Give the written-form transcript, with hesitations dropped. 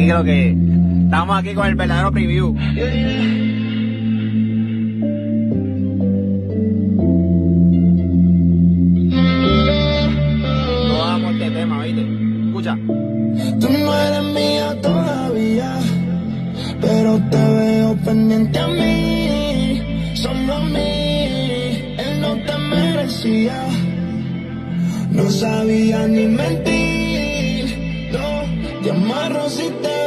que lo que estamos aquí con el verdadero preview. No amo este tema, ¿viste? Escucha. Tú no eres mía todavía, pero te veo pendiente a mí, solo a mí. Él no te merecía, no sabía ni mentir, no, te amarro si te